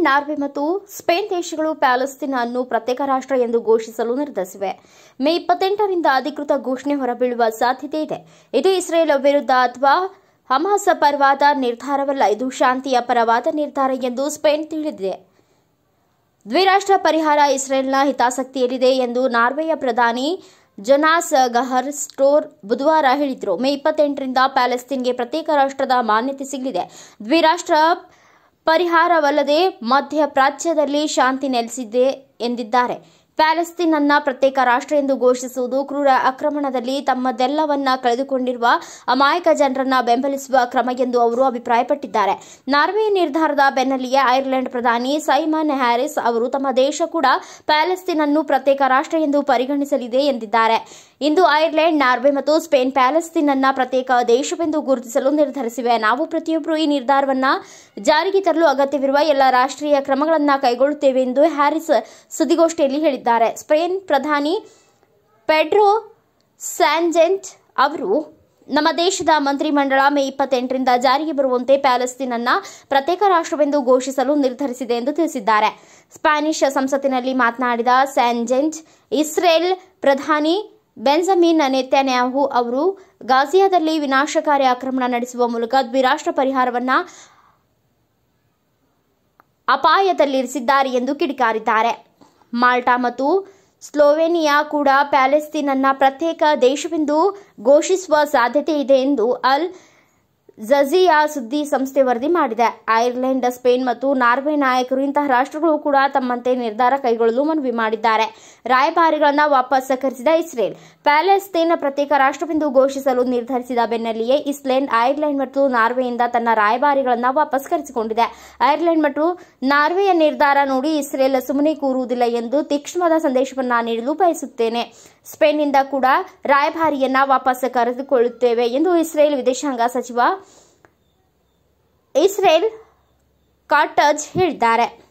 Norway ಮತ್ತು Spain ದೇಶಗಳು Palestine ಅನ್ನು ಪ್ರತ್ಯೇಕ ರಾಷ್ಟ್ರ ಎಂದು ಘೋಷಿಸಲು ನಿರ್ಧರಿಸಿವೆ. ಮೇ 28ರಿಂದ ಅಧಿಕೃತ ಘೋಷಣೆ ಹೊರಬೀಳುವ ಸಾಧ್ಯತೆ ಇದೆ. ಇದು ಇಸ್ರೇಲ್ ವಿರುದ್ಧ ಅಥವಾ ಹಮಾಸ್ ಪರವಾದ ನಿರ್ಧಾರವಲ್ಲ, ಇದು ಶಾಂತಿಯ ಪರವಾದ ನಿರ್ಧಾರ ಎಂದು ಸ್ಪೇನ್ ತಿಳಿದಿದೆ. ದ್ವಿರಾಷ್ಟ್ರ ಪರಿಹಾರ ಇಸ್ರೇಲ್ನ ಹಿತಾಸಕ್ತಿಯಲ್ಲಿದೆ ಎಂದು ನಾರ್ವೆಯ ಪ್ರಧಾನಿ ಜೊನಾಸ್ ಗಹರ್ ಸ್ಟೋರ್ ಬುಧವಾರ ಹೇಳಿದರು. ಮೇ 28ರಿಂದ ಪ್ಯಾಲೆಸ್ತೀನ್ಗೆ ಪ್ರತ್ಯೇಕ ರಾಷ್ಟ್ರದ ಮಾನ್ಯತೆ ಸಿಗಲಿದೆ. ದ್ವಿರಾಷ್ಟ್ರ ಪರಿಹಾರವಲ್ಲದೆ ಮಧ್ಯಪ್ರಾಚ್ಯದಲ್ಲಿ ಶಾಂತಿ ನೆಲೆಸಿದೆ ಎಂದಿದ್ದಾರೆ. ಪ್ಯಾಲೆಸ್ತೀನ್ ಅನ್ನ ಪ್ರತ್ಯೇಕ ರಾಷ್ಟ್ರ ಎಂದು ಘೋಷಿಸುವುದು ಕ್ರೂರ ಆಕ್ರಮಣದಲ್ಲಿ ತಮ್ಮದೆಲ್ಲವನ್ನ ಕಳೆದುಕೊಂಡಿರುವ ಅಮಾಯಕ ಜನರನ್ನ ಬೆಂಬಲಿಸುವ ಕ್ರಮ ಎಂದು ಅವರು ಅಭಿಪ್ರಾಯಪಟ್ಟಿದ್ದಾರೆ. ನಾರ್ವೆ ನಿರ್ಧಾರದ ಬೆನ್ನಲ್ಲಿಯೇ ಐರ್ಲೆಂಡ್ ಪ್ರಧಾನಿ ಸೈಮನ್ ಹ್ಯಾರಿಸ್ ಅವರು ತಮ್ಮ ದೇಶ ಕೂಡ ಪ್ಯಾಲೆಸ್ತೀನ್ ಅನ್ನು ಪ್ರತ್ಯೇಕ ರಾಷ್ಟ್ರ ಎಂದು ಪರಿಗಣಿಸಲಿದೆ ಎಂದಿದ್ದಾರೆ. ಇಂದು ಐರ್ಲೆಂಡ್, ನಾರ್ವೆ ಮತ್ತು ಸ್ಪೇನ್ ಪ್ಯಾಲೆಸ್ತೀನ್ ಅನ್ನ ಪ್ರತ್ಯೇಕ ದೇಶವೆಂದು ಗುರುತಿಸಲು ನಿರ್ಧರಿಸಿವೆ. ನಾವು ಪ್ರತಿಯೊಬ್ಬರು ಈ ನಿರ್ಧಾರವನ್ನ ಜಾರಿಗೆ ತರಲು ಅಗತ್ಯವಿರುವ ಎಲ್ಲ ರಾಷ್ಟ್ರೀಯ ಕ್ರಮಗಳನ್ನು ಕೈಗೊಳ್ಳುತ್ತೇವೆ ಎಂದು ಹ್ಯಾರಿಸ್ ಸುದ್ದಿಗೋಷ್ಠಿಯಲ್ಲಿ ಹೇಳಿದ್ದಾರೆ. ಸ್ಪೇನ್ ಪ್ರಧಾನಿ ಪೆಡ್ರೋ ಸ್ಯಾಂಚೆಜ್ ಅವರು ನಮ್ಮ ದೇಶದ ಮಂತ್ರಿಮಂಡಲ ಮೇ 28ರಿಂದ ಜಾರಿಗೆ ಬರುವಂತೆ ಪ್ಯಾಲೆಸ್ತೀನ್ ಅನ್ನ ಪ್ರತ್ಯೇಕ ರಾಷ್ಟ್ರವೆಂದು ಘೋಷಿಸಲು ನಿರ್ಧರಿಸಿದೆ ಎಂದು ತಿಳಿಸಿದ್ದಾರೆ. ಸ್ಪ್ಯಾನಿಷ್ ಸಂಸತ್ತಿನಲ್ಲಿ ಮಾತನಾಡಿದ ಸ್ಯಾಂಚೆಜ್, ಇಸ್ರೇಲ್ ಪ್ರಧಾನಿ ಬೆಂಜಮಿನ್ ನೆತನ್ಯಾಹು ಅವರು ಗಾಜಿಯಾದಲ್ಲಿ ವಿನಾಶಕಾರಿ ಆಕ್ರಮಣ ನಡೆಸುವ ಮೂಲಕ ದ್ವಿರಾಷ್ಟ್ರ ಪರಿಹಾರವನ್ನ ಅಪಾಯದಲ್ಲಿರಿಸಿದ್ದಾರೆ ಎಂದು ಕಿಡಿಕಾರಿದ್ದಾರೆ. ಮಾಲ್ಟಾ ಮತ್ತು ಸ್ಲೋವೆನಿಯಾ ಕೂಡ ಪ್ಯಾಲೆಸ್ತೀನ್ ಅನ್ನ ಪ್ರತ್ಯೇಕ ದೇಶವೆಂದು ಘೋಷಿಸುವ ಸಾಧ್ಯತೆ ಇದೆ ಎಂದು ಅಲ್ ಜಜೀರಾ ಸುದ್ದಿ ಸಂಸ್ಥೆ ವರದಿ ಮಾಡಿದೆ. ಐರ್ಲೆಂಡ್, ಸ್ಪೇನ್ ಮತ್ತು ನಾರ್ವೆ ನಾಯಕರು ಇಂತಹ ರಾಷ್ಟ್ರಗಳು ಕೂಡ ತಮ್ಮಂತೆ ನಿರ್ಧಾರ ಕೈಗೊಳ್ಳಲು ಮನವಿ ಮಾಡಿದ್ದಾರೆ. ರಾಯಭಾರಿಗಳನ್ನು ವಾಪಸ್ ಕರೆಸಿದ ಇಸ್ರೇಲ್ ಪ್ಯಾಲೆಸ್ತೀನ್ ಪ್ರತ್ಯೇಕ ರಾಷ್ಟ್ರವೆಂದು ಘೋಷಿಸಲು ನಿರ್ಧರಿಸಿದ ಬೆನ್ನಲ್ಲಿಯೇ ಐರ್ಲೆಂಡ್ ಮತ್ತು ನಾರ್ವೆಯಿಂದ ತನ್ನ ರಾಯಭಾರಿಗಳನ್ನು ವಾಪಸ್ ಕರೆಸಿಕೊಂಡಿದೆ. ಐರ್ಲೆಂಡ್ ಮತ್ತು ನಾರ್ವೆಯ ನಿರ್ಧಾರ ನೋಡಿ ಇಸ್ರೇಲ್ ಸುಮ್ಮನೆ ಕೂರುವುದಿಲ್ಲ ಎಂದು ತೀಕ್ಷ್ಣವಾದ ಸಂದೇಶವನ್ನ ನೀಡಲು ಬಯಸುತ್ತೇನೆ. ಸ್ಪೇನ್ನಿಂದ ಕೂಡ ರಾಯಭಾರಿಯನ್ನ ವಾಪಸ್ ಕರೆದುಕೊಳ್ಳುತ್ತೇವೆ ಎಂದು ಇಸ್ರೇಲ್ ವಿದೇಶಾಂಗ ಸಚಿವ ಇಸ್ರೇಲ್ ಕಾಟಜ್ ಹೇಳಿದ್ದಾರೆ.